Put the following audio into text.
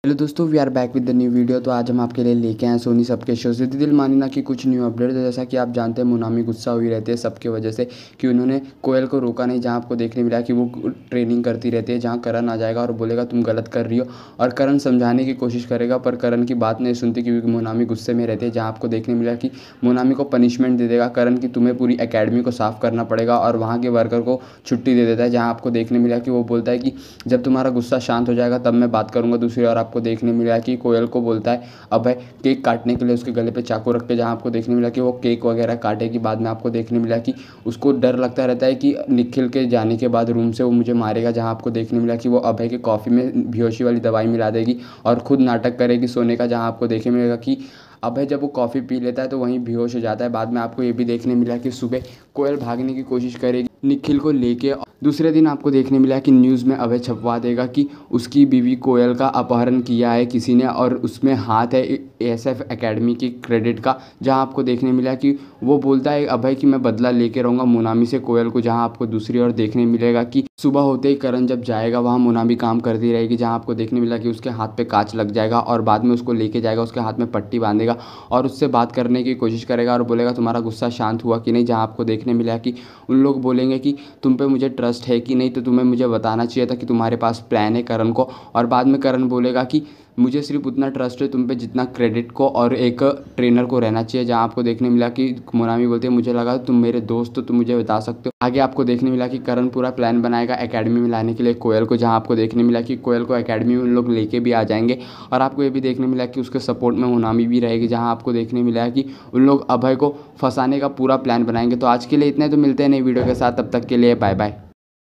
Hello दोस्तों, we are back with the new video. तो आज हम आपके लिए लेके आए सोनी सबके शो से दिल मानी ना कि कुछ न्यू अपडेट। तो जैसा कि आप जानते हैं, मोनामी गुस्सा हुई रहती है सबके वजह से कि उन्होंने कोयल को रोका नहीं। जहां आपको देखने मिला कि वो ट्रेनिंग करती रहती है, जहां करण आ जाएगा और बोलेगा तुम गलत कर रही हो, और करण समझाने की कोशिश करेगा पर करण की बात नहीं सुनती क्योंकि मोनामी गुस्से में रहती है। जहाँ आपको देखने मिला कि मोनामी को पनिशमेंट दे देगा करण कि तुम्हें पूरी एकेडमी को साफ़ करना पड़ेगा, और वहाँ के वर्कर को छुट्टी दे देता है। जहाँ आपको देखने मिला कि वो बोलता है कि जब तुम्हारा गुस्सा शांत हो जाएगा तब मैं बात करूँगा। दूसरी ओर आपको देखने मिला कि कोयल को बोलता है अभय केक काटने के लिए उसके गले पे चाकू रख के। जहाँ आपको देखने मिला कि वो केक वगैरह काटेगी। बाद में आपको देखने मिला कि उसको डर लगता रहता है कि निखिल के जाने के बाद रूम से वो मुझे मारेगा। जहाँ आपको देखने मिला कि वो अभय के कॉफ़ी में बेहोशी वाली दवाई मिला देगी और खुद नाटक करेगी सोने का। जहाँ आपको देखने मिलेगा कि अभय जब वो कॉफ़ी पी लेता है तो वहीं बेहोश हो जाता है। बाद में आपको ये भी देखने मिला कि सुबह कोयल भागने की कोशिश करेगी निखिल को लेके। दूसरे दिन आपको देखने मिला कि न्यूज़ में अभय छपवा देगा कि उसकी बीवी कोयल का अपहरण किया है किसी ने, और उसमें हाथ है एएसएफ एकेडमी की क्रेडिट का। जहां आपको देखने मिला कि वो बोलता है अभय कि मैं बदला लेके रहूँगा मोनामी से कोयल को। जहां आपको दूसरी ओर देखने मिलेगा कि सुबह होते ही करण जब जाएगा वहाँ मोनामी काम करती रहेगी। जहाँ आपको देखने मिला कि उसके हाथ पे कांच लग जाएगा और बाद में उसको लेके जाएगा, उसके हाथ में पट्टी बांधेगा और उससे बात करने की कोशिश करेगा और बोलेगा तुम्हारा गुस्सा शांत हुआ कि नहीं। जहाँ आपको देखने मिला कि उन लोग बोलेंगे कि तुम पे मुझे ट्रस्ट है कि नहीं, तो तुम्हें मुझे बताना चाहिए था कि तुम्हारे पास प्लान है करण को। और बाद में करण बोलेगा कि मुझे सिर्फ उतना ट्रस्ट है तुम पे जितना क्रेडिट को और एक ट्रेनर को रहना चाहिए। जहाँ आपको देखने मिला कि मोनामी बोलती है मुझे लगा तुम मेरे दोस्त हो, तुम मुझे बता सकते हो। आगे आपको देखने मिला कि करण पूरा प्लान बनाएगा एकेडमी में लाने के लिए कोयल को। जहाँ आपको देखने मिला कि कोयल को एकेडमी में उन लोग लेके भी आ जाएंगे, और आपको ये भी देखने मिला कि उसके सपोर्ट में मोनामी भी रहेगी। जहाँ आपको देखने मिला कि उन लोग अभय को फंसाने का पूरा प्लान बनाएंगे। तो आज के लिए इतने, तो मिलते हैं नई वीडियो के साथ, तब तक के लिए बाय बाय।